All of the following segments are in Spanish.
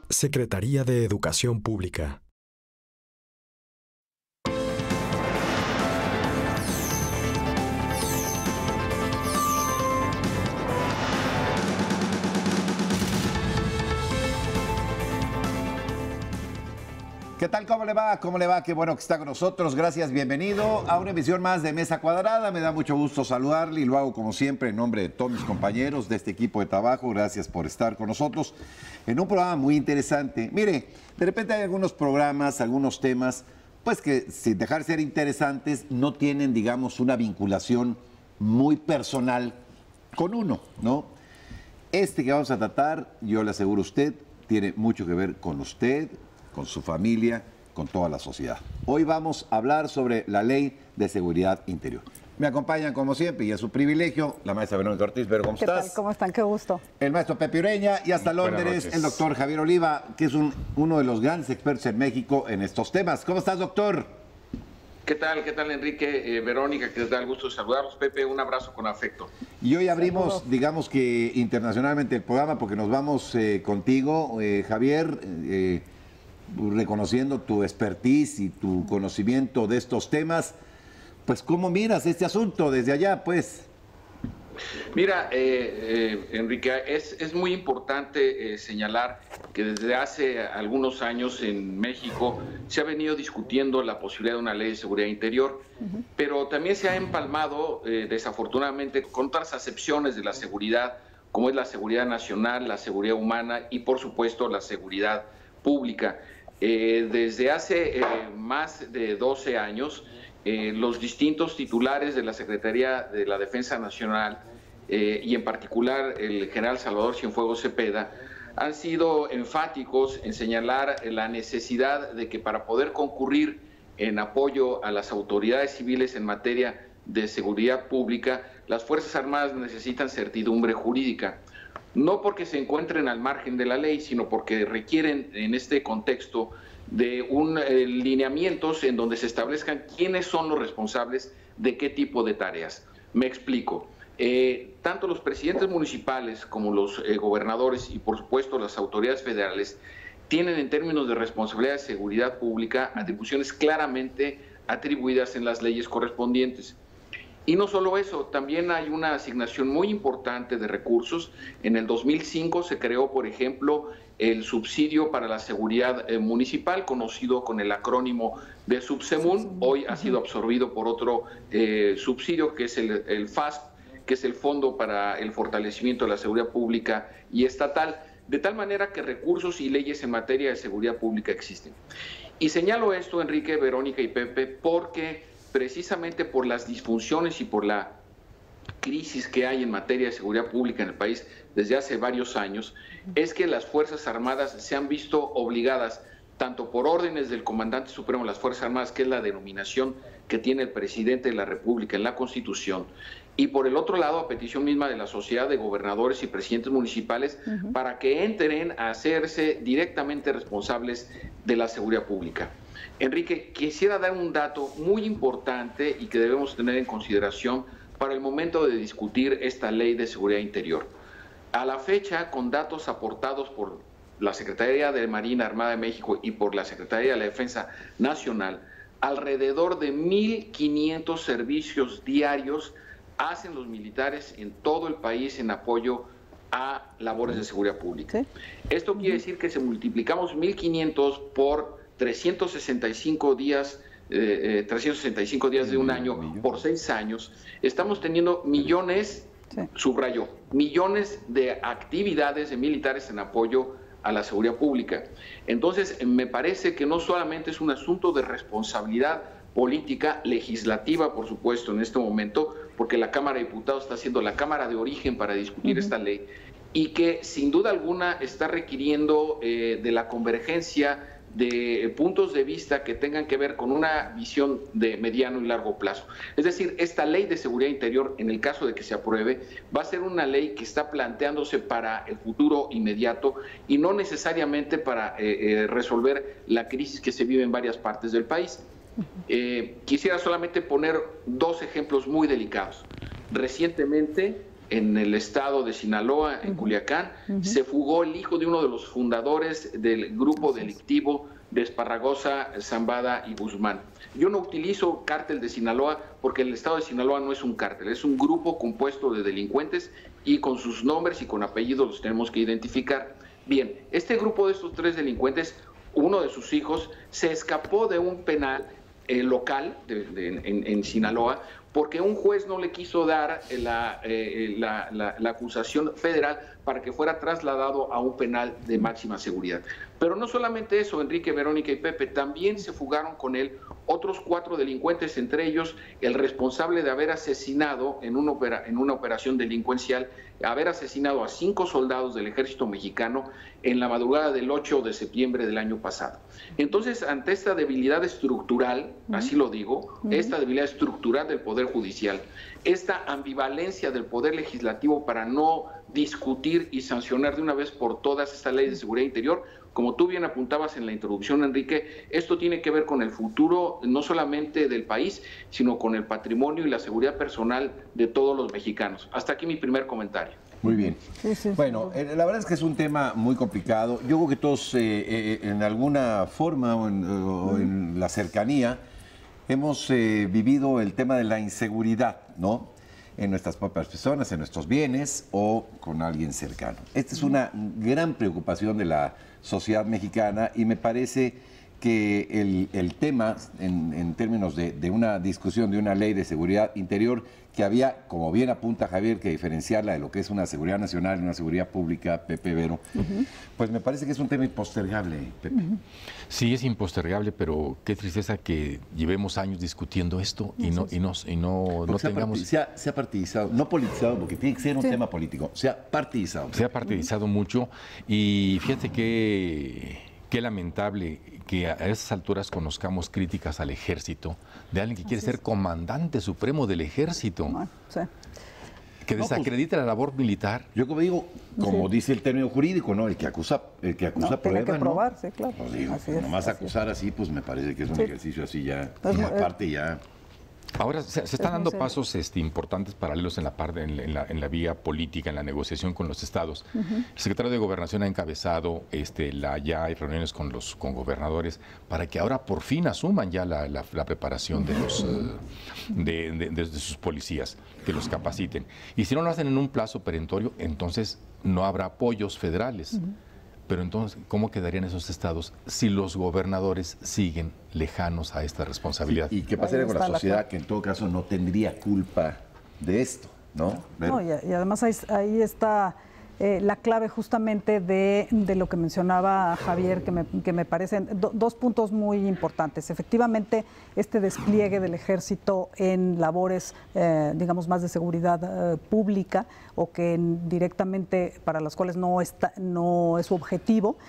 Secretaría de Educación Pública. ¿Qué tal? ¿Cómo le va? ¿Cómo le va? Qué bueno que está con nosotros. Gracias, bienvenido a una emisión más de Mesa Cuadrada. Me da mucho gusto saludarle y lo hago como siempre en nombre de todos mis compañeros de este equipo de trabajo. Gracias por estar con nosotros en un programa muy interesante. Mire, de repente hay algunos programas, algunos temas, pues que sin dejar de ser interesantes, no tienen, digamos, una vinculación muy personal con uno, ¿no? Este que vamos a tratar, yo le aseguro a usted, tiene mucho que ver con usted, con su familia, con toda la sociedad. Hoy vamos a hablar sobre la Ley de Seguridad Interior. Me acompañan, como siempre, y es su privilegio, la maestra Verónica Ortiz. Pero, ¿cómo estás? ¿Qué tal? ¿Cómo están? Qué gusto. El maestro Pepe Ureña y hasta Londres, el doctor Javier Oliva, que es uno de los grandes expertos en México en estos temas. ¿Cómo estás, doctor? ¿Qué tal, Enrique? Verónica, que les da el gusto de saludarlos. Pepe, un abrazo con afecto. Y hoy abrimos, digamos que internacionalmente el programa, porque nos vamos contigo, Javier, reconociendo tu expertise y tu conocimiento de estos temas. Pues, ¿cómo miras este asunto desde allá, pues? Mira, Enrique, es muy importante señalar que desde hace algunos años en México se ha venido discutiendo la posibilidad de una ley de seguridad interior, pero también se ha empalmado, desafortunadamente, con otras acepciones de la seguridad, como es la seguridad nacional, la seguridad humana y, por supuesto, la seguridad pública. Desde hace más de 12 años, los distintos titulares de la Secretaría de la Defensa Nacional y en particular el general Salvador Cienfuegos Cepeda han sido enfáticos en señalar la necesidad de que para poder concurrir en apoyo a las autoridades civiles en materia de seguridad pública, las Fuerzas Armadas necesitan certidumbre jurídica. No porque se encuentren al margen de la ley, sino porque requieren en este contexto de lineamientos en donde se establezcan quiénes son los responsables de qué tipo de tareas. Me explico. Tanto los presidentes municipales como los gobernadores y por supuesto las autoridades federales tienen en términos de responsabilidad de seguridad pública atribuciones claramente atribuidas en las leyes correspondientes. Y no solo eso, también hay una asignación muy importante de recursos. En el 2005 se creó, por ejemplo, el subsidio para la seguridad municipal, conocido con el acrónimo de Subsemun. Hoy ha sido absorbido por otro subsidio, que es el FASP, que es el Fondo para el Fortalecimiento de la Seguridad Pública y Estatal, de tal manera que recursos y leyes en materia de seguridad pública existen. Y señalo esto, Enrique, Verónica y Pepe, porque precisamente por las disfunciones y por la crisis que hay en materia de seguridad pública en el país desde hace varios años, es que las Fuerzas Armadas se han visto obligadas, tanto por órdenes del Comandante Supremo de las Fuerzas Armadas, que es la denominación que tiene el Presidente de la República en la Constitución, y por el otro lado, a petición misma de la Sociedad de Gobernadores y Presidentes Municipales, para que entren a hacerse directamente responsables de la seguridad pública. Enrique, quisiera dar un dato muy importante y que debemos tener en consideración para el momento de discutir esta ley de seguridad interior. A la fecha, con datos aportados por la Secretaría de Marina Armada de México y por la Secretaría de la Defensa Nacional, alrededor de 1.500 servicios diarios hacen los militares en todo el país en apoyo a labores de seguridad pública. ¿Sí? Esto quiere decir que si multiplicamos 1.500 por 365 días de un año por 6 años, estamos teniendo millones, subrayo, millones de actividades de militares en apoyo a la seguridad pública. Entonces, me parece que no solamente es un asunto de responsabilidad política, legislativa, por supuesto, en este momento, porque la Cámara de Diputados está siendo la Cámara de origen para discutir esta ley, y que sin duda alguna está requiriendo de la convergencia de puntos de vista que tengan que ver con una visión de mediano y largo plazo. Es decir, esta ley de seguridad interior, en el caso de que se apruebe, va a ser una ley que está planteándose para el futuro inmediato y no necesariamente para resolver la crisis que se vive en varias partes del país. Quisiera solamente poner dos ejemplos muy delicados. Recientemente en el estado de Sinaloa, en Culiacán, se fugó el hijo de uno de los fundadores del grupo delictivo de Esparragosa, Zambada y Guzmán. Yo no utilizo cártel de Sinaloa porque el estado de Sinaloa no es un cártel, es un grupo compuesto de delincuentes y con sus nombres y con apellidos los tenemos que identificar. Bien, este grupo de estos 3 delincuentes, uno de sus hijos, se escapó de un penal local en Sinaloa porque un juez no le quiso dar la acusación federal para que fuera trasladado a un penal de máxima seguridad. Pero no solamente eso, Enrique, Verónica y Pepe, también se fugaron con él otros 4 delincuentes, entre ellos el responsable de haber asesinado en una operación delincuencial, haber asesinado a 5 soldados del ejército mexicano en la madrugada del 8 de septiembre del año pasado. Entonces, ante esta debilidad estructural, así lo digo, esta debilidad estructural del Poder Judicial, esta ambivalencia del Poder Legislativo para no discutir y sancionar de una vez por todas esta ley de seguridad interior, como tú bien apuntabas en la introducción, Enrique, esto tiene que ver con el futuro no solamente del país, sino con el patrimonio y la seguridad personal de todos los mexicanos. Hasta aquí mi primer comentario. Muy bien. Bueno, la verdad es que es un tema muy complicado. Yo creo que todos en alguna forma o en la cercanía hemos vivido el tema de la inseguridad, ¿no? En nuestras propias personas, en nuestros bienes o con alguien cercano. Esta es una gran preocupación de la sociedad mexicana y me parece que el tema, en términos de una discusión de una ley de seguridad interior, que había, como bien apunta Javier, que diferenciarla de lo que es una seguridad nacional y una seguridad pública, Pepe Vero, pues me parece que es un tema impostergable, Pepe. Sí, es impostergable, pero qué tristeza que llevemos años discutiendo esto y no tengamos... Se ha partidizado, no politizado, porque tiene que ser un tema político, se ha partidizado. Se ha partidizado mucho y fíjate qué lamentable que a esas alturas conozcamos críticas al ejército de alguien que quiere ser comandante supremo del ejército. Bueno, sí. Que desacredita la labor militar. Yo como digo, como dice el término jurídico, ¿no? El que acusa prueba, tiene que probar, ¿no? Sí, claro. Pues digo, nomás acusar así, pues me parece que es un ejercicio así ya, y aparte ya... Ahora se están dando pasos importantes paralelos en la vía política, en la negociación con los estados. El secretario de Gobernación ha encabezado ya hay reuniones con gobernadores para que ahora por fin asuman ya la preparación de sus policías, que los capaciten. Y si no lo hacen en un plazo perentorio, entonces no habrá apoyos federales. Pero entonces, ¿cómo quedarían esos estados si los gobernadores siguen lejanos a esta responsabilidad? ¿Y qué pasaría con la sociedad que en todo caso no tendría culpa de esto, ¿no? No, y además ahí está la clave justamente de lo que mencionaba Javier, que me parecen 2 puntos muy importantes. Efectivamente, este despliegue del ejército en labores, digamos, más de seguridad pública o que directamente para las cuales no es su objetivo,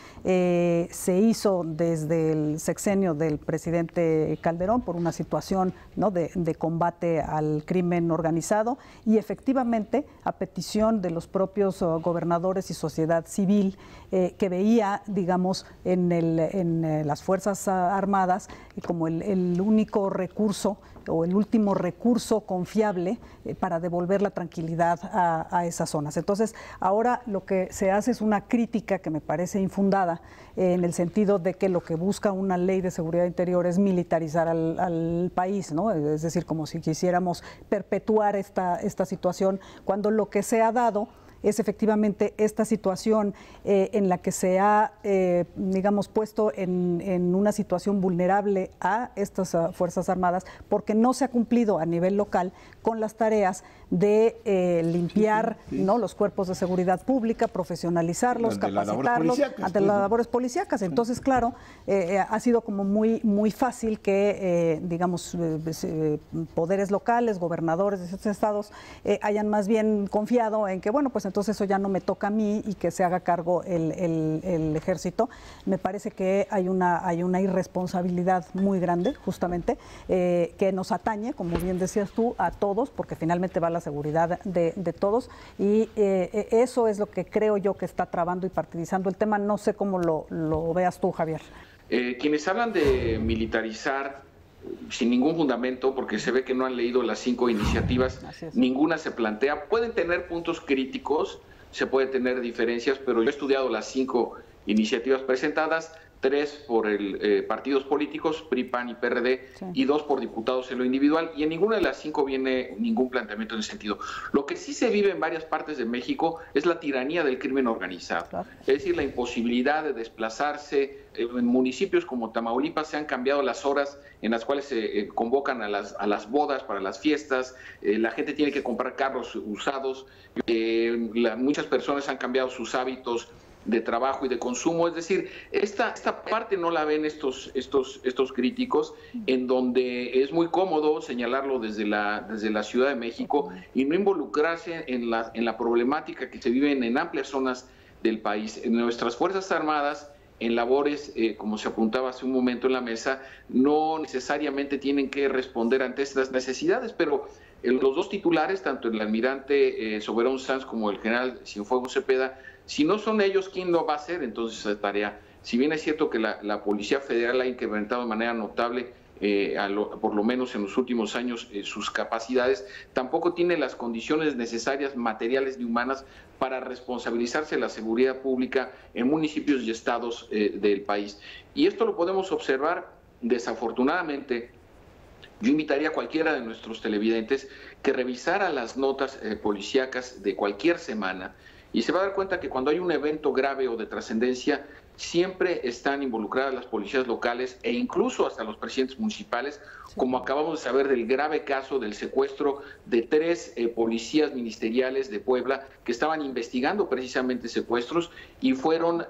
se hizo desde el sexenio del presidente Calderón por una situación, ¿no?, de combate al crimen organizado y efectivamente a petición de los propios gobernadores y sociedad civil que veía, digamos, en las Fuerzas Armadas como el único recurso o el último recurso confiable para devolver la tranquilidad a esas zonas. Entonces, ahora lo que se hace es una crítica que me parece infundada en el sentido de que lo que busca una ley de seguridad interior es militarizar al país, ¿no? Es decir, como si quisiéramos perpetuar esta situación, cuando lo que se ha dado es efectivamente esta situación en la que se ha, digamos, puesto en una situación vulnerable a estas Fuerzas Armadas porque no se ha cumplido a nivel local con las tareas de limpiar ¿no?, los cuerpos de seguridad pública, profesionalizarlos, capacitarlos ante las labores policíacas. Entonces, claro, ha sido como muy fácil que, digamos, poderes locales, gobernadores de esos estados hayan más bien confiado en que, bueno, pues entonces eso ya no me toca a mí y que se haga cargo el ejército. Me parece que hay una irresponsabilidad muy grande, justamente, que nos atañe, como bien decías tú, a todos, porque finalmente va la seguridad de todos y eso es lo que creo yo que está trabando y partidizando el tema. No sé cómo lo veas tú, Javier. Quienes hablan de militarizar sin ningún fundamento, porque se ve que no han leído las 5 iniciativas, ninguna se plantea. Pueden tener puntos críticos, se pueden tener diferencias, pero yo he estudiado las 5 iniciativas presentadas, 3 por partidos políticos, PRI, PAN y PRD, y 2 por diputados en lo individual, y en ninguna de las 5 viene ningún planteamiento en ese sentido. Lo que sí se vive en varias partes de México es la tiranía del crimen organizado, es decir, la imposibilidad de desplazarse. En municipios como Tamaulipas se han cambiado las horas en las cuales se convocan a las bodas, para las fiestas, la gente tiene que comprar carros usados, muchas personas han cambiado sus hábitos de trabajo y de consumo. Es decir, esta parte no la ven estos críticos, en donde es muy cómodo señalarlo desde la Ciudad de México y no involucrarse en la problemática que se vive en amplias zonas del país. En nuestras Fuerzas Armadas, en labores, como se apuntaba hace un momento en la mesa, no necesariamente tienen que responder ante estas necesidades, pero los 2 titulares, tanto el almirante Soberón Sanz como el general Cienfuegos Cepeda, si no son ellos, ¿quién lo va a hacer entonces esa tarea? Si bien es cierto que la Policía Federal ha incrementado de manera notable, por lo menos en los últimos años, sus capacidades, tampoco tiene las condiciones necesarias, materiales ni humanas, para responsabilizarse de la seguridad pública en municipios y estados del país. Y esto lo podemos observar, desafortunadamente. Yo invitaría a cualquiera de nuestros televidentes que revisara las notas policíacas de cualquier semana, y se va a dar cuenta que cuando hay un evento grave o de trascendencia, siempre están involucradas las policías locales e incluso hasta los presidentes municipales, como acabamos de saber del grave caso del secuestro de 3 policías ministeriales de Puebla que estaban investigando precisamente secuestros y fueron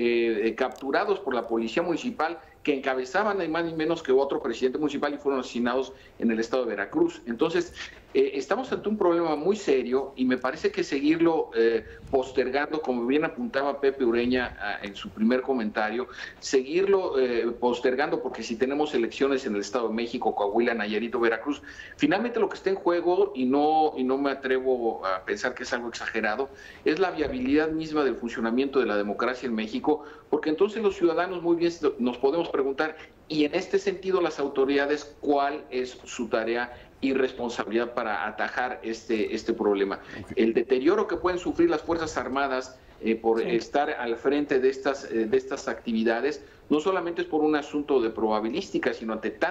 capturados por la policía municipal, que encabezaban ni más ni menos que otro presidente municipal, y fueron asesinados en el estado de Veracruz. Entonces, estamos ante un problema muy serio, y me parece que seguirlo postergando, como bien apuntaba Pepe Ureña en su primer comentario, seguirlo postergando, porque si tenemos elecciones en el estado de México, Coahuila, Nayarit o Veracruz, finalmente lo que está en juego, y no me atrevo a pensar que es algo exagerado, es la viabilidad misma del funcionamiento de la democracia en México, porque entonces los ciudadanos muy bien nos podemos preguntar, y en este sentido las autoridades, ¿cuál es su tarea y responsabilidad para atajar este problema? El deterioro que pueden sufrir las Fuerzas Armadas por estar al frente de estas actividades, no solamente es por un asunto de probabilística, sino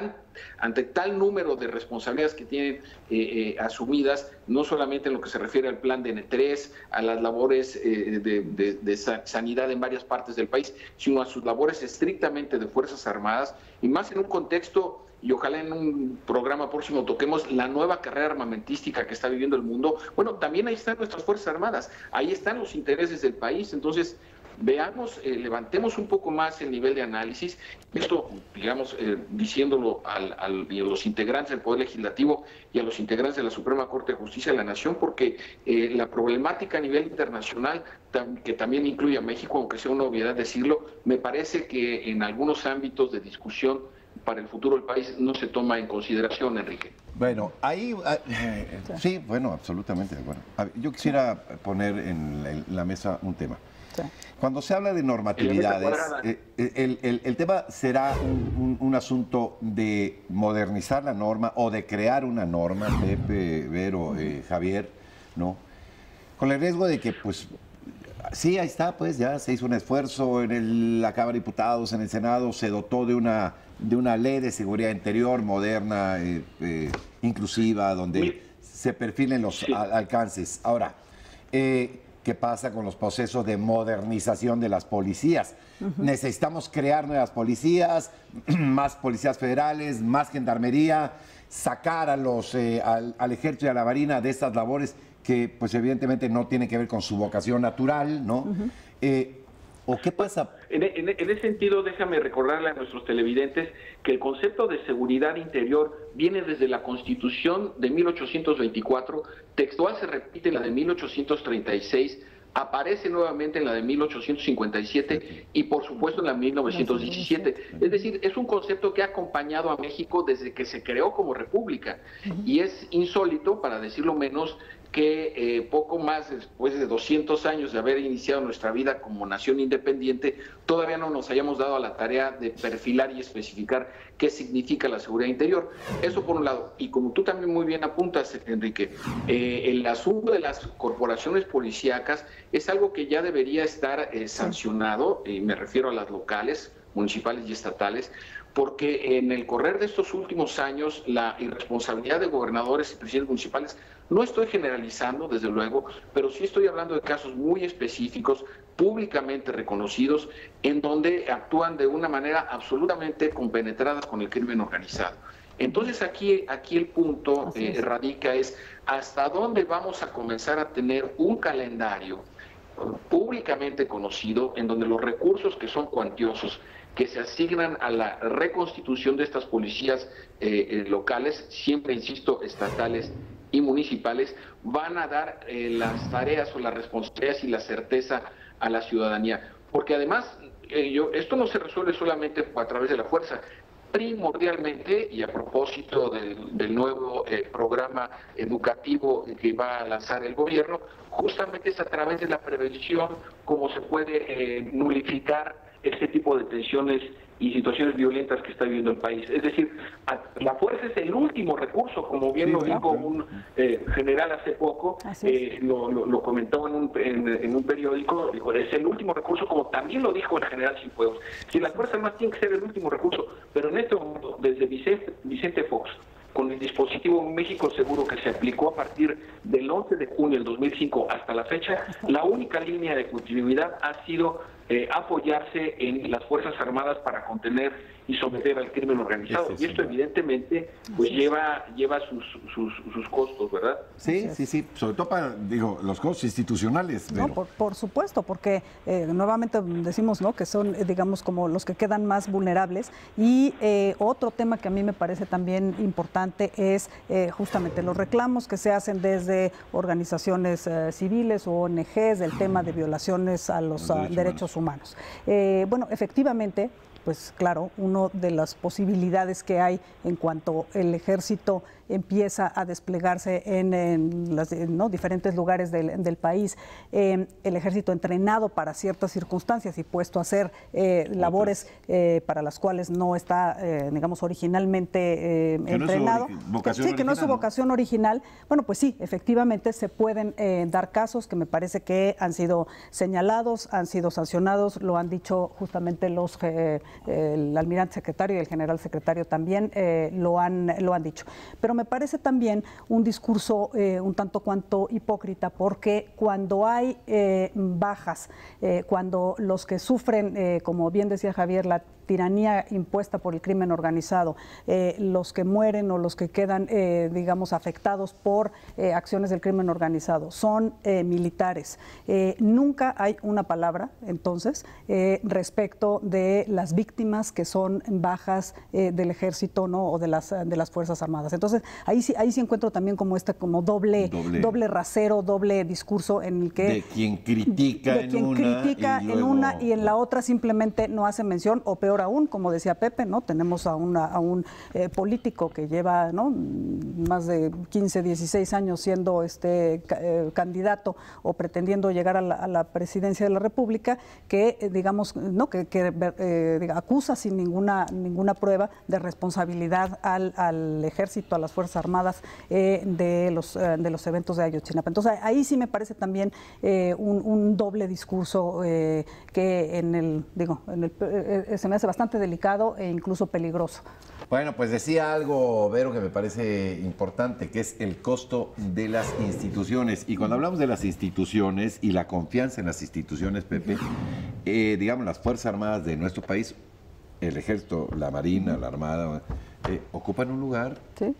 ante tal número de responsabilidades que tienen asumidas, no solamente en lo que se refiere al plan de N3, a las labores de sanidad en varias partes del país, sino a sus labores estrictamente de Fuerzas Armadas, y más en un contexto, y ojalá en un programa próximo toquemos la nueva carrera armamentística que está viviendo el mundo. Bueno, también ahí están nuestras Fuerzas Armadas, ahí están los intereses del país. Entonces, veamos, levantemos un poco más el nivel de análisis, esto, digamos, diciéndolo a los integrantes del Poder Legislativo y a los integrantes de la Suprema Corte de Justicia de la Nación, porque la problemática a nivel internacional, que también incluye a México, aunque sea una obviedad decirlo, me parece que en algunos ámbitos de discusión para el futuro del país no se toma en consideración, Enrique. Bueno, ahí sí, bueno, absolutamente de acuerdo. Yo quisiera poner en la mesa un tema. Sí. Cuando se habla de normatividades, el tema será un asunto de modernizar la norma o de crear una norma, Pepe, Vero, Javier, ¿no? Con el riesgo de que, pues, sí, ahí está, pues ya se hizo un esfuerzo en la Cámara de Diputados, en el Senado, se dotó de una ley de seguridad interior moderna, inclusiva, donde se perfilen los alcances. Ahora, ¿qué pasa con los procesos de modernización de las policías? Necesitamos crear nuevas policías, más policías federales, más gendarmería, sacar al ejército y a la marina de estas labores que, pues, evidentemente no tienen que ver con su vocación natural, ¿no? ¿O qué pasa? En ese sentido, déjame recordarle a nuestros televidentes que el concepto de seguridad interior viene desde la Constitución de 1824, textual se repite en la de 1836, aparece nuevamente en la de 1857 y por supuesto en la de 1917. Es decir, es un concepto que ha acompañado a México desde que se creó como república, y es insólito, para decirlo menos, que poco más después de 200 años de haber iniciado nuestra vida como nación independiente, todavía no nos hayamos dado a la tarea de perfilar y especificar qué significa la seguridad interior. Eso por un lado. Y como tú también muy bien apuntas, Enrique, el asunto de las corporaciones policíacas es algo que ya debería estar sancionado, y me refiero a las locales, municipales y estatales, porque en el correr de estos últimos años la irresponsabilidad de gobernadores y presidentes municipales, no estoy generalizando desde luego, pero sí estoy hablando de casos muy específicos, públicamente reconocidos, en donde actúan de una manera absolutamente compenetrada con el crimen organizado. Entonces aquí el punto radica es hasta dónde vamos a comenzar a tener un calendario públicamente conocido en donde los recursos que son cuantiosos que se asignan a la reconstitución de estas policías locales, siempre insisto, estatales y municipales, van a dar las tareas o las responsabilidades y la certeza a la ciudadanía. Porque además, esto no se resuelve solamente a través de la fuerza. Primordialmente, y a propósito del nuevo programa educativo que va a lanzar el gobierno, justamente es a través de la prevención como se puede nulificar este tipo de tensiones y situaciones violentas que está viviendo el país. Es decir, la fuerza es el último recurso, como bien lo dijo un general hace poco, lo comentó en un periódico, dijo, es el último recurso, como también lo dijo el general Cienfuegos. Si la Fuerza Armada tiene que ser el último recurso, pero en este momento, desde Vicente Fox, con el dispositivo México Seguro que se aplicó a partir del 11 de junio del 2005 hasta la fecha, la única línea de continuidad ha sido apoyarse en las Fuerzas Armadas para contener y someter al crimen organizado. Y esto evidentemente pues lleva sus costos, ¿verdad? Sí, sobre todo para, los costos institucionales. Pero... No, por supuesto, porque nuevamente decimos, ¿no?, que son, digamos, como los que quedan más vulnerables. Y otro tema que a mí me parece también importante es justamente los reclamos que se hacen desde organizaciones civiles o ONGs del tema de violaciones a los derechos humanos. Bueno, efectivamente, pues claro, una de las posibilidades que hay en cuanto el ejército empieza a desplegarse en los diferentes lugares del país, el ejército entrenado para ciertas circunstancias y puesto a hacer labores para las cuales no está, digamos, originalmente entrenado. Que no es su vocación original. Bueno, pues sí, efectivamente se pueden dar casos que me parece que han sido señalados, han sido sancionados, lo han dicho justamente el almirante secretario y el general secretario también lo han dicho. Pero me parece también un discurso un tanto cuanto hipócrita, porque cuando hay bajas, cuando los que sufren, como bien decía Javier, la tiranía impuesta por el crimen organizado, los que mueren o los que quedan, digamos, afectados por acciones del crimen organizado son militares. Nunca hay una palabra, entonces, respecto de las víctimas que son bajas del ejército, ¿no?, o de las Fuerzas Armadas. Entonces, ahí sí encuentro también como doble rasero, doble discurso en el que... De quien critica en una y en la otra simplemente no hace mención, o peor aún, como decía Pepe, ¿no? Tenemos a un político que lleva, ¿no?, más de 15, 16 años siendo candidato o pretendiendo llegar a la presidencia de la República, que digamos, ¿no?, que acusa sin ninguna prueba de responsabilidad al ejército, a las Fuerzas Armadas de los eventos de Ayotzinapa. Entonces ahí sí me parece también un doble discurso que se me hace bastante delicado e incluso peligroso. Bueno, pues decía algo, Vero, que me parece importante, que es el costo de las instituciones. Y cuando hablamos de las instituciones y la confianza en las instituciones, Pepe, digamos, las Fuerzas Armadas de nuestro país, el Ejército, la Marina, la Armada, ocupan un lugar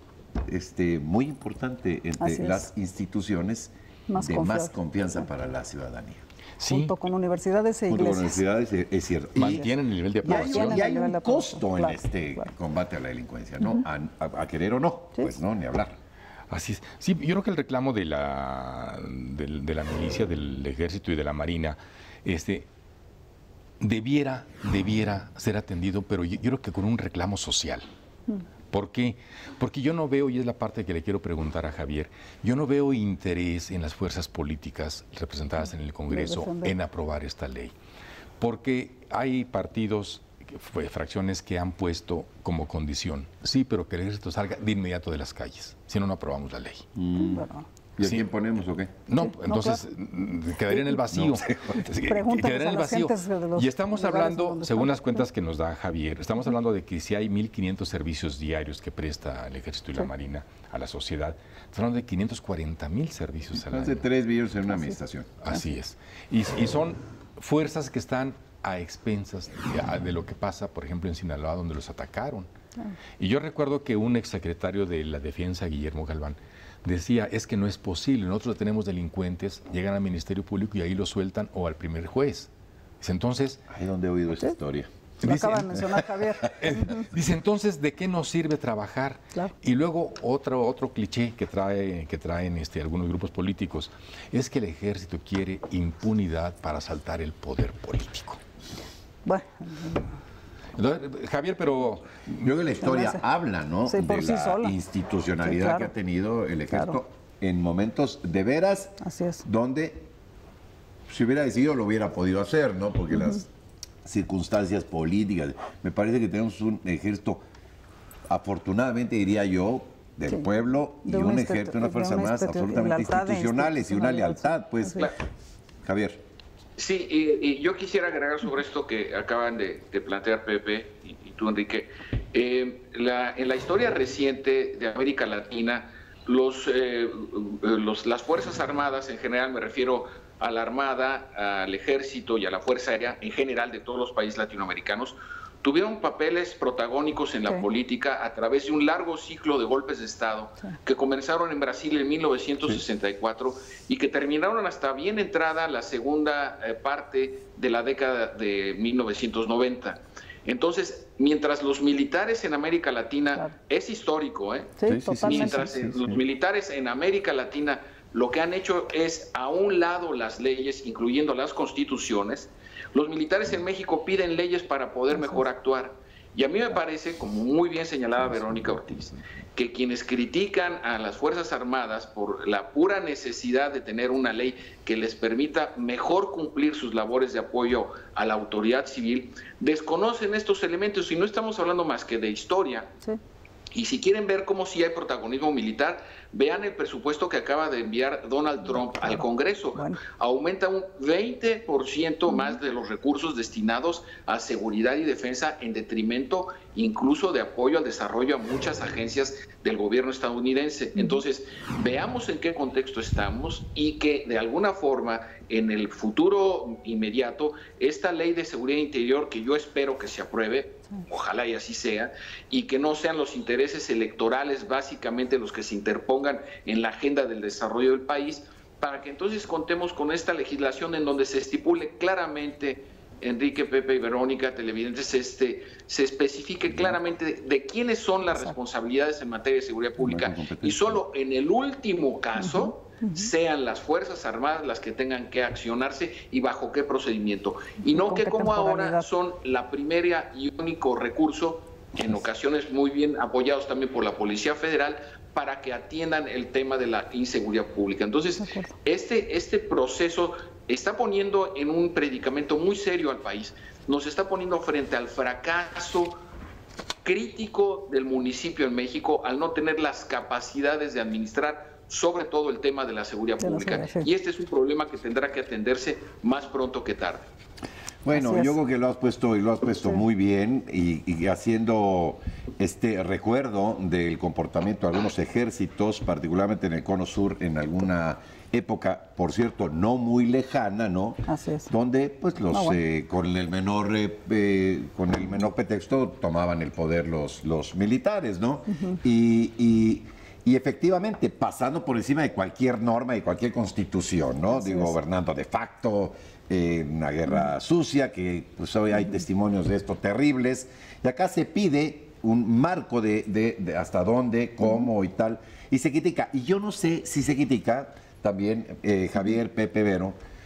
muy importante entre las instituciones más confianza para la ciudadanía. Sí. Junto con universidades e iglesias. Junto con universidades, es cierto. Mantienen el nivel de aprobación. Y hay un costo en combate a la delincuencia, ¿no? A querer o no, pues no, ni hablar. Así es. Sí, yo creo que el reclamo de la milicia, del ejército y de la marina, debiera ser atendido, pero yo creo que con un reclamo social. ¿Por qué? Porque yo no veo, y es la parte que le quiero preguntar a Javier, yo no veo interés en las fuerzas políticas representadas en el Congreso en aprobar esta ley. Porque hay partidos, fracciones que han puesto como condición, sí, pero que el ejército salga de inmediato de las calles, si no, no aprobamos la ley. ¿Y a quién ponemos o qué? No, Sí, entonces quedaría en el vacío. Quedaría en el vacío. Y estamos hablando, según las cuentas que nos da Javier, estamos hablando de que si hay 1.500 servicios diarios que presta el Ejército y la Marina a la sociedad, estamos hablando de 540,000 servicios al año. Más de 3 billones en una administración. Así es. Y son fuerzas que están a expensas de lo que pasa, por ejemplo, en Sinaloa, donde los atacaron. Y yo recuerdo que un exsecretario de la Defensa, Guillermo Galván, decía, es que no es posible, nosotros tenemos delincuentes, llegan al Ministerio Público y ahí los sueltan o al primer juez. Dice, entonces... Ahí donde he oído esa historia. Lo acaba de mencionar Javier. Dice, entonces, ¿de qué nos sirve trabajar? Claro. Y luego otro cliché que traen algunos grupos políticos es que el ejército quiere impunidad para asaltar el poder político. Bueno... Entonces, Javier, pero... Yo creo que la historia habla, ¿no? Sí, por de sí la sola. institucionalidad Sí, claro. que ha tenido el ejército Claro. en momentos de veras Así es. donde si hubiera decidido lo hubiera podido hacer, ¿no? Porque las circunstancias políticas, me parece que tenemos un ejército, afortunadamente diría yo, del pueblo y un ejército, una fuerza más absolutamente institucionales y una lealtad, pues. Javier. Sí, y yo quisiera agregar sobre esto que acaban de plantear Pepe y tú, Enrique. En la historia reciente de América Latina, las Fuerzas Armadas en general, me refiero a la Armada, al Ejército y a la Fuerza Aérea en general de todos los países latinoamericanos, tuvieron papeles protagónicos en la política a través de un largo ciclo de golpes de Estado que comenzaron en Brasil en 1964 y que terminaron hasta bien entrada la segunda parte de la década de 1990. Entonces, mientras los militares en América Latina, es histórico, mientras los militares en América Latina lo que han hecho es a un lado las leyes, incluyendo las constituciones, los militares en México piden leyes para poder mejor actuar. Y a mí me parece, como muy bien señalaba Verónica Ortiz, que quienes critican a las Fuerzas Armadas por la pura necesidad de tener una ley que les permita mejor cumplir sus labores de apoyo a la autoridad civil, desconocen estos elementos y no estamos hablando más que de historia. Sí. Y si quieren ver cómo sí hay protagonismo militar, vean el presupuesto que acaba de enviar Donald Trump al Congreso. Bueno. Aumenta un 20% más de los recursos destinados a seguridad y defensa en detrimento incluso de apoyo al desarrollo a muchas agencias del gobierno estadounidense. Entonces, veamos en qué contexto estamos y que de alguna forma en el futuro inmediato esta ley de seguridad interior que yo espero que se apruebe, ojalá y así sea, y que no sean los intereses electorales básicamente los que se interpongan en la agenda del desarrollo del país, para que entonces contemos con esta legislación en donde se estipule claramente, Enrique, Pepe y Verónica, televidentes, se especifique claramente de quiénes son las responsabilidades en materia de seguridad pública y solo en el último caso sean las Fuerzas Armadas las que tengan que accionarse y bajo qué procedimiento. Y no que como ahora son la primera y único recurso, en ocasiones muy bien apoyados también por la Policía Federal, para que atiendan el tema de la inseguridad pública. Entonces, este proceso está poniendo en un predicamento muy serio al país. Nos está poniendo frente al fracaso crítico del municipio en México al no tener las capacidades de administrar sobre todo el tema de la seguridad pública. Y este es un problema que tendrá que atenderse más pronto que tarde. Bueno, yo creo que lo has puesto muy bien y haciendo este recuerdo del comportamiento de algunos ejércitos, particularmente en el Cono Sur, en alguna época, por cierto, no muy lejana, ¿no? Así es. Donde, pues, con el menor pretexto tomaban el poder los militares, ¿no? Y efectivamente, pasando por encima de cualquier norma y cualquier constitución, ¿no? Gobernando de facto, una guerra sucia, que pues hoy hay testimonios de esto terribles, y acá se pide un marco de hasta dónde, cómo y tal, y se critica. Y yo no sé si se critica también, Javier, Pepe, Vero,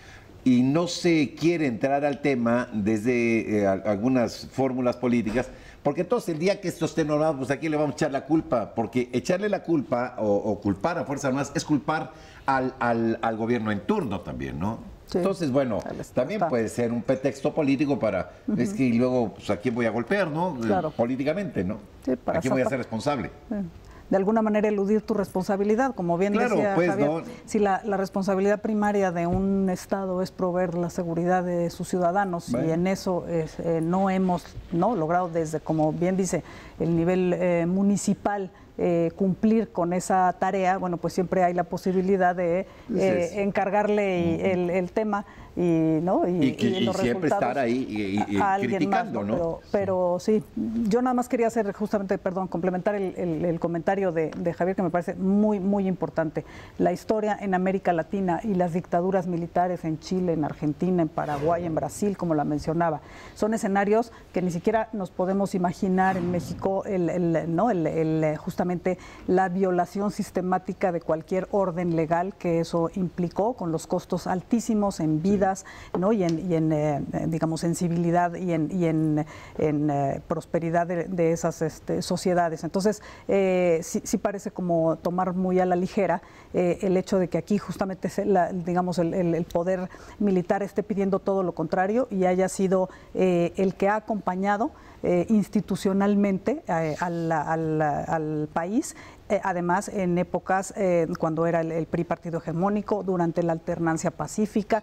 y no se quiere entrar al tema desde algunas fórmulas políticas, porque entonces el día que esto esté normado, pues aquí le vamos a echar la culpa, porque echarle la culpa o culpar a Fuerzas Armadas es culpar al gobierno en turno también, ¿no? Sí. Entonces, bueno, también puede ser un pretexto político para, es que luego, pues, ¿a quién voy a golpear, no? Claro. Políticamente, ¿no? Sí, ¿a quién voy a ser responsable? De alguna manera eludir tu responsabilidad, como bien decía pues, Javier, no. Si la responsabilidad primaria de un Estado es proveer la seguridad de sus ciudadanos, y en eso no hemos logrado desde, como bien dice, el nivel municipal, cumplir con esa tarea, bueno, pues siempre hay la posibilidad de encargarle el tema y los siempre estar ahí a criticando, más, ¿no? Pero sí, yo nada más quería hacer justamente, complementar el comentario de Javier, que me parece muy, muy importante. La historia en América Latina y las dictaduras militares en Chile, en Argentina, en Paraguay, en Brasil, como la mencionaba, son escenarios que ni siquiera nos podemos imaginar en México, justamente la violación sistemática de cualquier orden legal que eso implicó, con los costos altísimos en vidas, ¿no? y en digamos, sensibilidad y en prosperidad de esas sociedades. Entonces, sí parece como tomar muy a la ligera el hecho de que aquí justamente digamos, el poder militar esté pidiendo todo lo contrario y haya sido el que ha acompañado institucionalmente al país, además en épocas cuando era el PRI partido hegemónico, durante la alternancia pacífica,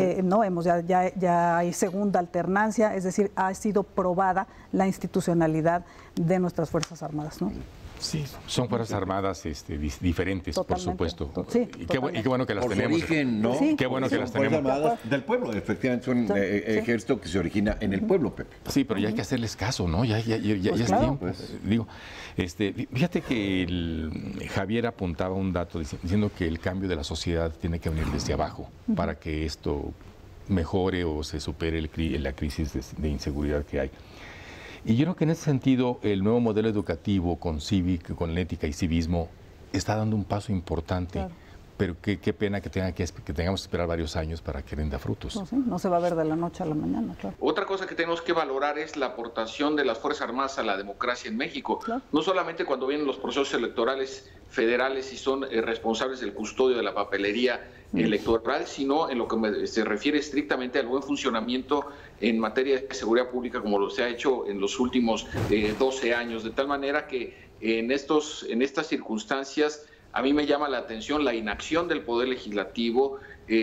ya hay segunda alternancia, es decir, ha sido probada la institucionalidad de nuestras Fuerzas Armadas, ¿no? Sí, son Fuerzas Armadas diferentes, totalmente, por supuesto. Sí, y qué bueno que las por tenemos. Origen, ¿no? Sí, qué bueno que las tenemos. Fuerzas Armadas del pueblo, efectivamente, son ejército que se origina en el pueblo, Pepe. Sí, pero ya hay que hacerles caso, ¿no? Ya es tiempo. Pues. Digo, fíjate que Javier apuntaba un dato diciendo que el cambio de la sociedad tiene que venir desde abajo para que esto mejore o se supere la crisis de inseguridad que hay. Y yo creo que en ese sentido el nuevo modelo educativo con ética y civismo está dando un paso importante, claro. Pero qué pena que tengamos que esperar varios años para que rinda frutos. No se va a ver de la noche a la mañana, claro. Otra cosa que tenemos que valorar es la aportación de las Fuerzas Armadas a la democracia en México. Claro. No solamente cuando vienen los procesos electorales federales y son responsables del custodio de la papelería electoral, sino en lo que se refiere estrictamente al buen funcionamiento en materia de seguridad pública, como lo se ha hecho en los últimos 12 años, de tal manera que en estas circunstancias a mí me llama la atención la inacción del Poder Legislativo,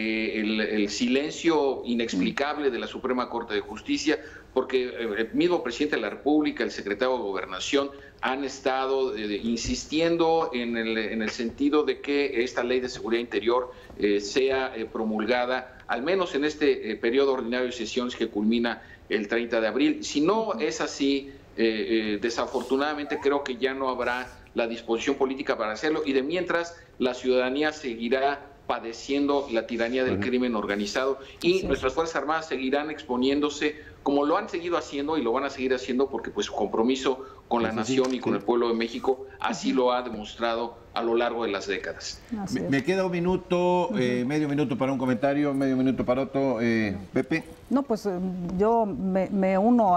el silencio inexplicable de la Suprema Corte de Justicia, porque el mismo presidente de la República, el secretario de Gobernación, han estado insistiendo en el sentido de que esta ley de seguridad interior sea promulgada, al menos en este periodo ordinario de sesiones que culmina el 30 de abril. Si no es así, desafortunadamente creo que ya no habrá la disposición política para hacerlo, y de mientras la ciudadanía seguirá padeciendo la tiranía del crimen organizado y nuestras Fuerzas Armadas seguirán exponiéndose como lo han seguido haciendo y lo van a seguir haciendo, porque pues su compromiso con la nación y con el pueblo de México así lo ha demostrado a lo largo de las décadas. Me queda un minuto, medio minuto para un comentario, medio minuto para otro. Pepe. No, pues yo me uno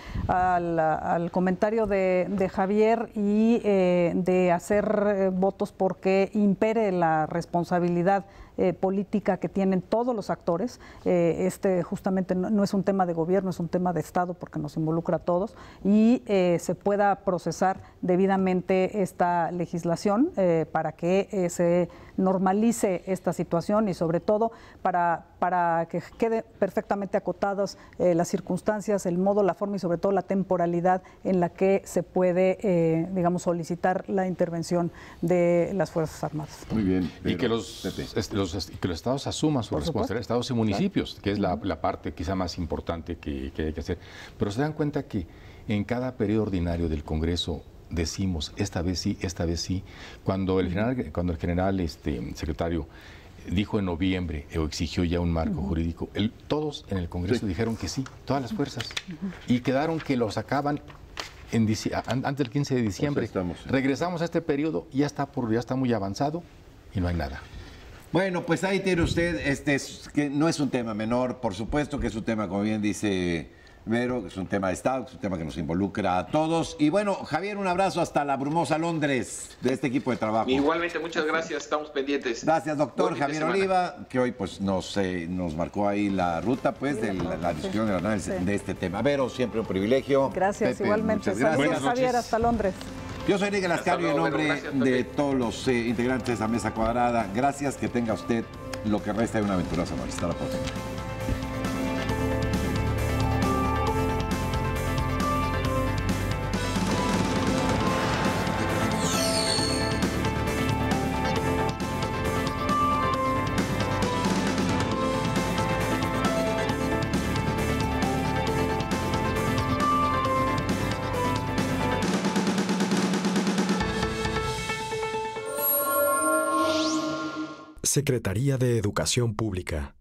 al comentario de Javier y de hacer votos porque impere la responsabilidad política que tienen todos los actores. Justamente no es un tema de gobierno, es un tema de Estado, porque nos involucra a todos, y se pueda procesar debidamente esta legislación para que se normalice esta situación y sobre todo para que quede perfectamente acotadas las circunstancias, el modo, la forma y sobre todo la temporalidad en la que se puede, digamos, solicitar la intervención de las Fuerzas Armadas. Muy bien. Y que los estados asuman su responsabilidad, estados y municipios, que es la parte quizá más importante que hay que hacer. Pero se dan cuenta que en cada periodo ordinario del Congreso decimos esta vez sí. Cuando el general secretario dijo en noviembre o exigió ya un marco jurídico, todos en el Congreso dijeron que sí, todas las fuerzas, y quedaron que lo sacaban antes del 15 de diciembre. Regresamos a este periodo, ya está muy avanzado y no hay nada. Bueno, pues ahí tiene usted, que no es un tema menor, por supuesto que es un tema, como bien dice Vero, que es un tema de Estado, que es un tema que nos involucra a todos. Y bueno, Javier, un abrazo hasta la brumosa Londres de este equipo de trabajo. Igualmente, muchas gracias, estamos pendientes. Gracias, doctor Javier Oliva, que hoy pues nos marcó ahí la ruta pues de la discusión, del análisis de este tema. Vero, siempre un privilegio. Gracias, Pepe, igualmente. muchas gracias. Saludos, Javier, hasta Londres. Yo soy Enrique Lascario, en nombre de todos los integrantes de esa mesa cuadrada. Gracias, que tenga usted lo que resta de una aventurosa noche. Hasta la próxima. Secretaría de Educación Pública.